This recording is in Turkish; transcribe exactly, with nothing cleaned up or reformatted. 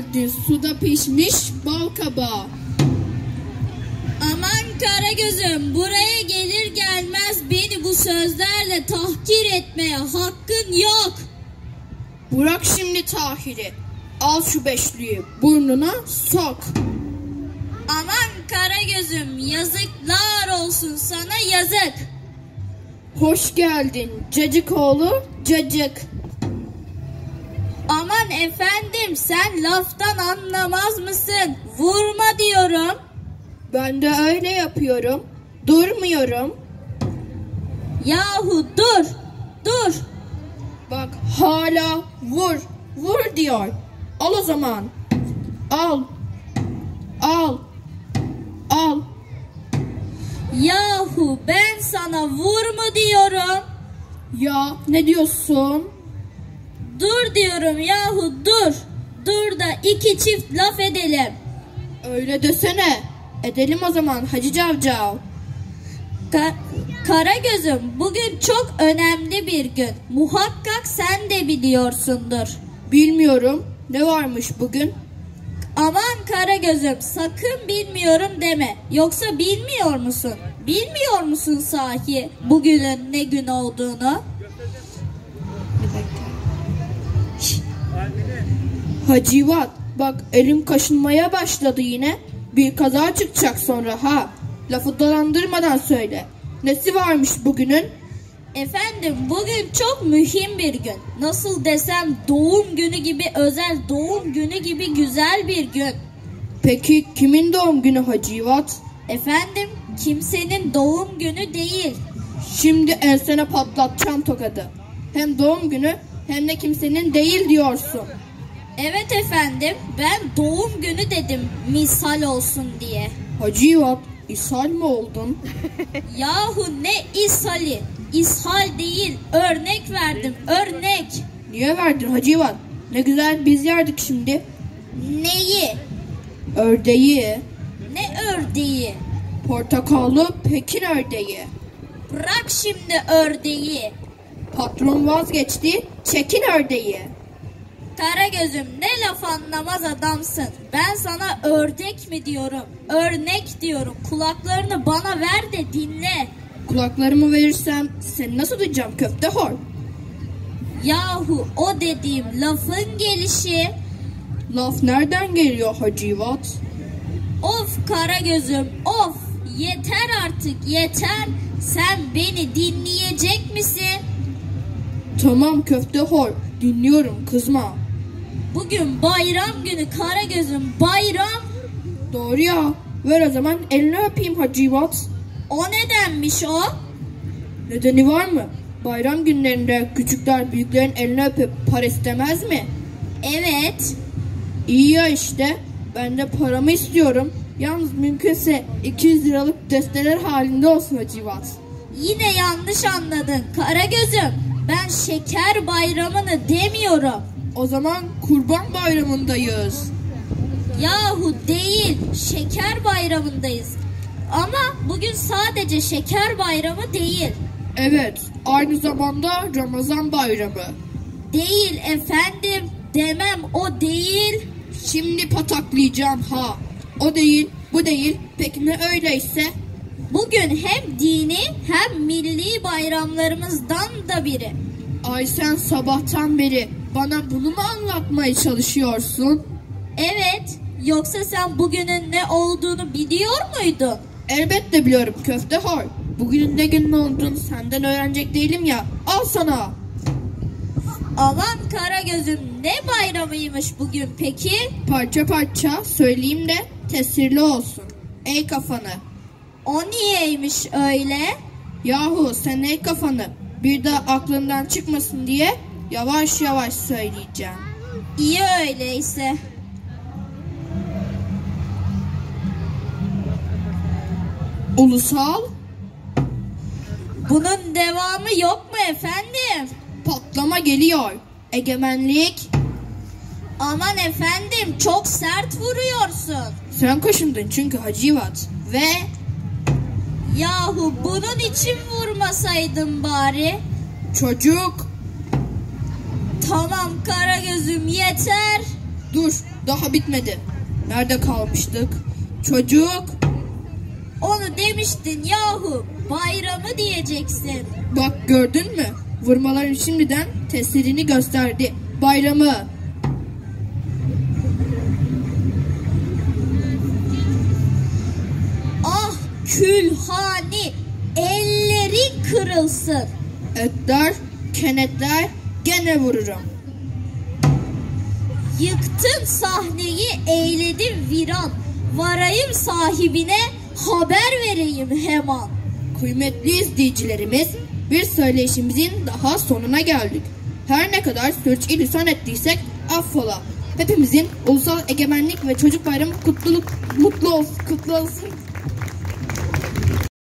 geldin suda pişmiş bal kabağı. Aman Karagöz'üm, buraya gelir gelmez beni bu sözlerle tahkir etmeye hakkın yok. Bırak şimdi tahiri. Al şu beşliği burnuna sok. Aman Karagöz'üm, yazıklar olsun sana, yazık. Hoş geldin cacık oğlu cacık. Aman efendim, sen laftan anlamaz mısın? Vurma diyorum. Ben de öyle yapıyorum. Durmuyorum. Yahu dur, dur. Bak hala vur, vur diyor. Al o zaman. Al. Al. Al. Yahu ben sana vur mu diyorum? Ya ne diyorsun? Dur diyorum yahu, dur. Dur da iki çift laf edelim. Öyle desene. Edelim o zaman Hacı Cavcav. Ka Karagöz'üm, bugün çok önemli bir gün. Muhakkak sen de biliyorsundur. Bilmiyorum. Ne varmış bugün? Aman Karagöz'üm, sakın bilmiyorum deme. Yoksa bilmiyor musun? Bilmiyor musun sahi bugünün ne gün olduğunu? Hacivat, bak elim kaşınmaya başladı yine. Bir kaza çıkacak sonra ha. Lafı dolandırmadan söyle. Nesi varmış bugünün? Efendim, bugün çok mühim bir gün. Nasıl desem, doğum günü gibi özel, doğum günü gibi güzel bir gün. Peki kimin doğum günü Hacivat? Efendim, kimsenin doğum günü değil. Şimdi ensene patlatacağım tokadı. Hem doğum günü hem de kimsenin değil diyorsun. Evet efendim, ben doğum günü dedim misal olsun diye. Hacivat, ishal mi oldun? Yahu ne ishali? İshal değil, örnek verdim, örnek. Niye verdin Hacivat? Ne güzel biz yerdik şimdi. Neyi? Ördeği. Ne ördeği? Portakallı Pekin ördeği. Bırak şimdi ördeği. Patron vazgeçti, çekin ördeği. Karagöz'üm, ne laf anlamaz adamsın. Ben sana ördek mi diyorum, örnek diyorum. Kulaklarını bana ver de dinle. Kulaklarımı verirsem seni nasıl duyacağım köfte hor? Yahu o dediğim lafın gelişi. Laf nereden geliyor Hacivat? Of Karagöz'üm, of. Yeter artık, yeter. Sen beni dinleyecek misin? Tamam köfte hor, dinliyorum kızma. Bugün bayram günü Karagöz'üm, bayram. Doğru ya, ver o zaman elini öpeyim Hacivat. O nedenmiş o? Nedeni var mı? Bayram günlerinde küçükler büyüklerin elini öpüp para istemez mi? Evet. İyi ya işte, ben de paramı istiyorum. Yalnız mümkünse iki yüz liralık desteler halinde olsun Hacivat. Yine yanlış anladın Karagöz'üm. Ben şeker bayramını demiyorum. O zaman kurban bayramındayız. Yahu değil, şeker bayramındayız. Ama bugün sadece şeker bayramı değil. Evet, aynı zamanda Ramazan bayramı. Değil efendim, demem o değil. Şimdi pataklayacağım ha. O değil, bu değil. Peki ne öyleyse? Bugün hem dini hem milli bayramlarımızdan da biri. Ay sen sabahtan beri bana bunu mu anlatmaya çalışıyorsun? Evet, yoksa sen bugünün ne olduğunu biliyor muydun? Elbette biliyorum köfte hor. Bugünün ne gün olduğunu senden öğrenecek değilim ya. Al sana. Aman Karagöz'üm, ne bayramıymış bugün peki? Parça parça söyleyeyim de tesirli olsun. Ey kafanı. O niyeymiş öyle? Yahu sen ey kafanı. Bir de aklından çıkmasın diye yavaş yavaş söyleyeceğim. İyi öyleyse. Ulusal. Bunun devamı yok mu efendim? Patlama geliyor. Egemenlik. Aman efendim, çok sert vuruyorsun. Sen kaşındın çünkü Hacivat. Ve yahu bunun için vurmasaydın bari. çocuk. Tamam Karagöz'üm, yeter. Dur. Daha bitmedi. Nerede kalmıştık? Çocuk. Onu demiştin yahu. Bayramı diyeceksin. Bak gördün mü? Vurmaların şimdiden tesirini gösterdi. Bayramı. Ah külhani, ellerin kırılsın. Etler, kenetler, gene vururum. Yıktın sahneyi, eyledin viran. Varayım sahibine, haber vereyim hemen. Kıymetli izleyicilerimiz, bir söyleşimizin daha sonuna geldik. Her ne kadar sürçülisan ettiysek affola. Hepimizin Ulusal Egemenlik ve Çocuk Bayramı kutluluk, mutlu olsun, kutlu olsun.